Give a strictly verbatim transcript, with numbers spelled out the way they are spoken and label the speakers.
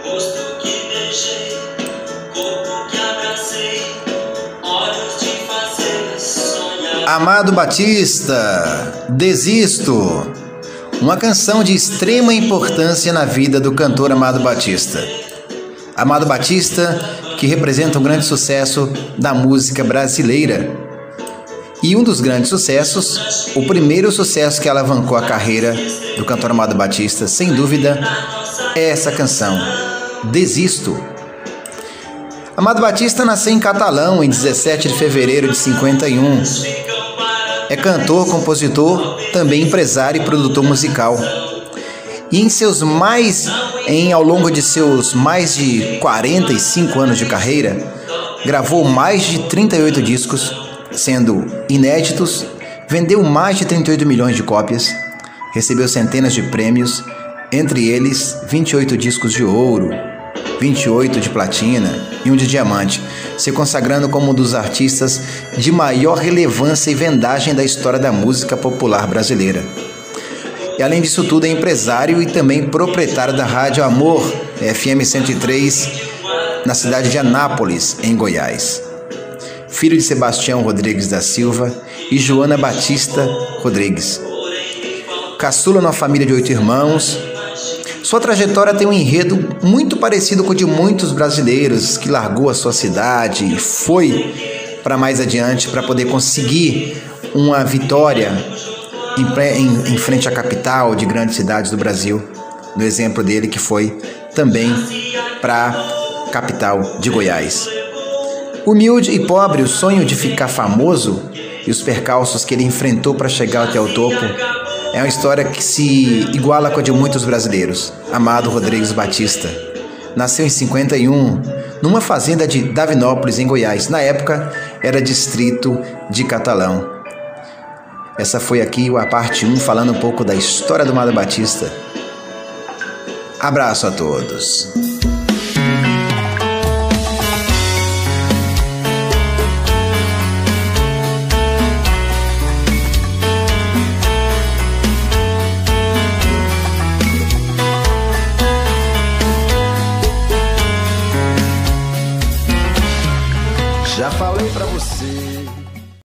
Speaker 1: rosto que beijei, corpo que abracei, olhos de fazer sonhar.
Speaker 2: Amado Batista, Desisto. Uma canção de extrema importância na vida do cantor Amado Batista. Amado Batista, que representa um grande sucesso da música brasileira. E um dos grandes sucessos, o primeiro sucesso que alavancou a carreira do cantor Amado Batista, sem dúvida, é essa canção, Desisto. Amado Batista nasceu em Catalão em dezessete de fevereiro de cinquenta e um. É cantor, compositor, também empresário e produtor musical. E em seus mais, em, ao longo de seus mais de quarenta e cinco anos de carreira, gravou mais de trinta e oito discos, sendo inéditos, vendeu mais de trinta e oito milhões de cópias, recebeu centenas de prêmios, entre eles vinte e oito discos de ouro, vinte e oito de platina e um de diamante, se consagrando como um dos artistas de maior relevância e vendagem da história da música popular brasileira. E além disso tudo é empresário e também proprietário da Rádio Amor, F M cento e três, na cidade de Anápolis, em Goiás. Filho de Sebastião Rodrigues da Silva e Joana Batista Rodrigues. Caçula numa família de oito irmãos. Sua trajetória tem um enredo muito parecido com o de muitos brasileiros, que largou a sua cidade e foi para mais adiante para poder conseguir uma vitória em, em, em frente à capital de grandes cidades do Brasil. No exemplo dele, que foi também para a capital de Goiás. Humilde e pobre, o sonho de ficar famoso e os percalços que ele enfrentou para chegar até o topo é uma história que se iguala com a de muitos brasileiros. Amado Rodrigues Batista nasceu em cinquenta e um, numa fazenda de Davinópolis, em Goiás. Na época, era distrito de Catalão. Essa foi aqui a parte um, falando um pouco da história do Amado Batista. Abraço a todos.